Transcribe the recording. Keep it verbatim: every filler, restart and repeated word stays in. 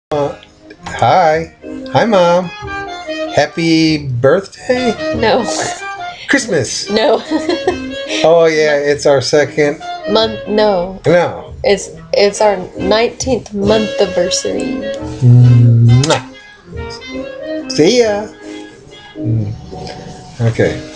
Uh, hi. Hi, Mom. Happy birthday? No. Christmas. No. Oh, yeah, it's our second. Month. No. No. It's it's our nineteenth month-a-versary. Mwah. See ya. Mm. Okay.